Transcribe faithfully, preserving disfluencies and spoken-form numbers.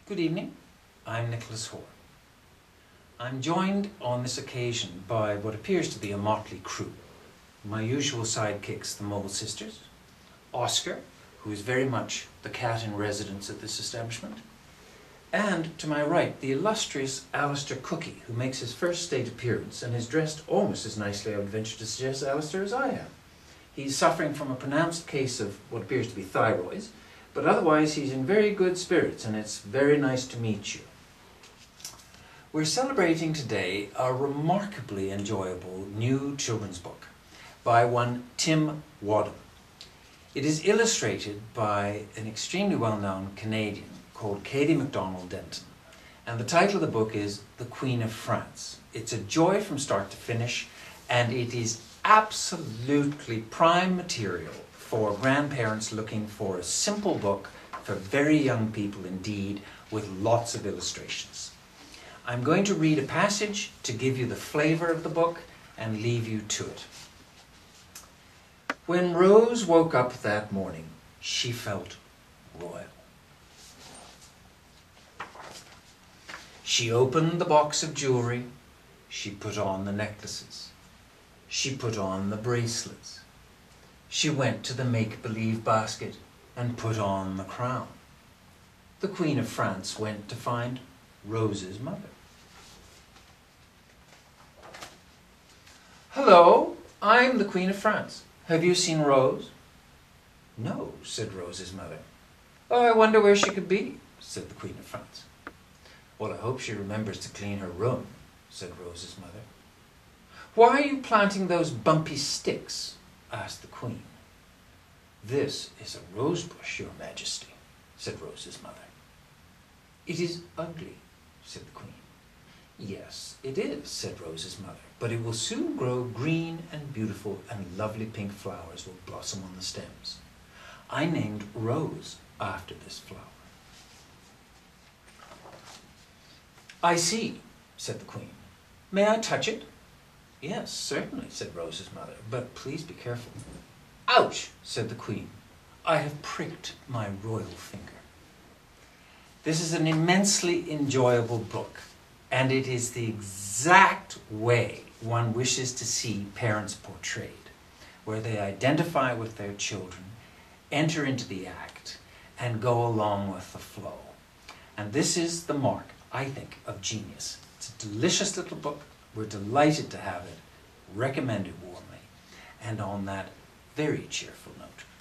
Good evening, I'm Nicholas Hoare. I'm joined on this occasion by what appears to be a motley crew. My usual sidekicks, the Mole sisters, Oscar, who is very much the cat in residence at this establishment, and to my right, the illustrious Alistair Cookie, who makes his first state appearance and is dressed almost as nicely, I would venture to suggest, Alistair, as I am. He's suffering from a pronounced case of what appears to be thyroids, but otherwise he's in very good spirits, and it's very nice to meet you. We're celebrating today a remarkably enjoyable new children's book by one Tim Wadham. It is illustrated by an extremely well-known Canadian called Kady Macdonald Denton, and the title of the book is The Queen of France. It's a joy from start to finish, and it is absolutely prime material for grandparents looking for a simple book for very young people indeed, with lots of illustrations. I'm going to read a passage to give you the flavour of the book and leave you to it. When Rose woke up that morning, she felt royal. She opened the box of jewellery, she put on the necklaces, she put on the bracelets. She went to the make-believe basket and put on the crown. The Queen of France went to find Rose's mother. Hello, I'm the Queen of France. Have you seen Rose? No, said Rose's mother. Oh, I wonder where she could be, said the Queen of France. Well, I hope she remembers to clean her room, said Rose's mother. Why are you planting those bumpy sticks? Asked the Queen. This is a rose bush, Your Majesty, said Rose's mother. It is ugly, said the Queen. Yes, it is, said Rose's mother, but it will soon grow green and beautiful, and lovely pink flowers will blossom on the stems. I named Rose after this flower. I see, said the Queen. May I touch it? Yes, certainly, said Rose's mother, but please be careful. Ouch, said the Queen. I have pricked my royal finger. This is an immensely enjoyable book, and it is the exact way one wishes to see parents portrayed, where they identify with their children, enter into the act, and go along with the flow. And this is the mark, I think, of genius. It's a delicious little book. We're delighted to have it, recommended warmly, and on that very cheerful note,